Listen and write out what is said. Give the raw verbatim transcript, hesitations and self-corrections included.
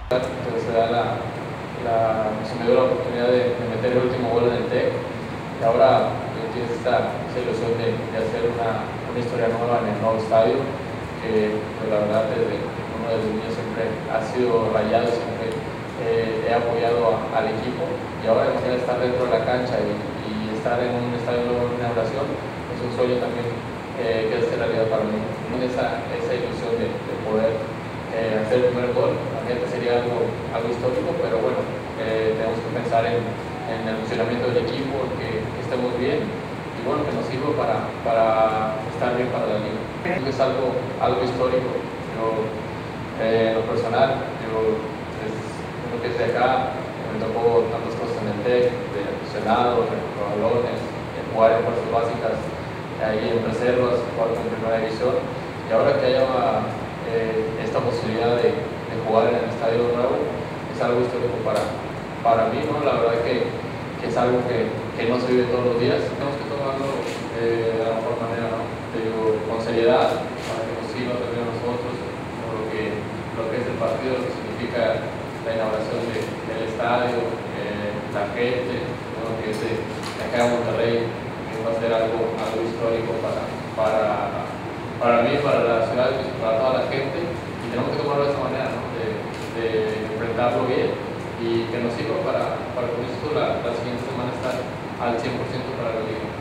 Entonces se, da la, la, se me dio la oportunidad de, de meter el último gol en el TEC y ahora tienes esta, esta ilusión de, de hacer una, una historia nueva en el nuevo estadio, que pues, la verdad desde uno de los niños siempre ha sido rayado, siempre eh, he apoyado a, al equipo, y ahora imagínate estar dentro de la cancha y, y estar en un estadio nuevo en inauguración, es un sueño también eh, que es realidad para mí. Esa, esa ilusión de, de poder Eh, hacer el primer gol, realmente sería algo, algo histórico, pero bueno, eh, tenemos que pensar en, en el funcionamiento del equipo, que, que estemos bien y bueno, que nos sirva para, para estar bien para la liga. Es algo, algo histórico. Yo, eh, en lo personal, yo es, lo que es de acá, me tocó tantas cosas en el TEC, de aficionados, de balones, de jugar en fuerzas básicas, ahí en reservas, jugar con primera división, y ahora que haya Eh, esta posibilidad de, de jugar en el estadio nuevo es algo histórico para, para mí, ¿no? La verdad que, que es algo que, que no se vive todos los días. Tenemos que tomarlo eh, de la mejor manera, ¿no? Digo, con seriedad, para que nos sirva también a nosotros, por lo que, lo que es el partido, lo que significa la inauguración de, del estadio, eh, la gente, ¿no? Que es de, de acá en Monterrey, que va a ser algo, algo histórico para, para para mí, para la ciudad y para toda la gente, y tenemos que tomarlo de esa manera, ¿no? de, de enfrentarlo bien y que nos sirva para, para con esto la, la siguiente semana estar al cien por ciento para la liga.